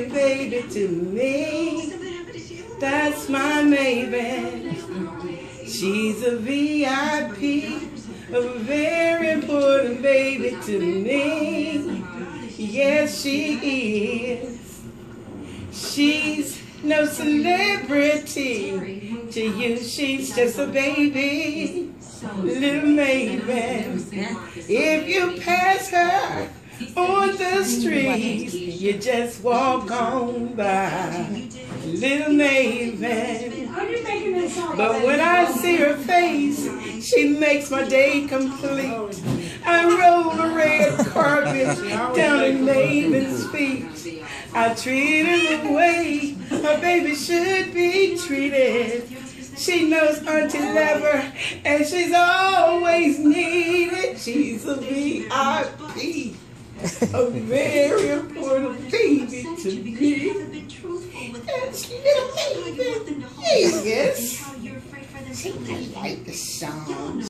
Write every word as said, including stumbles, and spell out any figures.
important baby to me. That's my Maven. She's a V I P, a very important baby to me. Yes, she is. She's no celebrity to you. She's just a baby, little Maven. If you pass her on the street, you just walk on by, little Maven. But when I see her face, she makes my day complete. I roll the red carpet down in Maven's feet. I treat her the way a baby should be treated. She knows Auntie love her, and she's always needed. She's a V I P, a very important baby to me. And she's little Maven. Yes. She might like the song.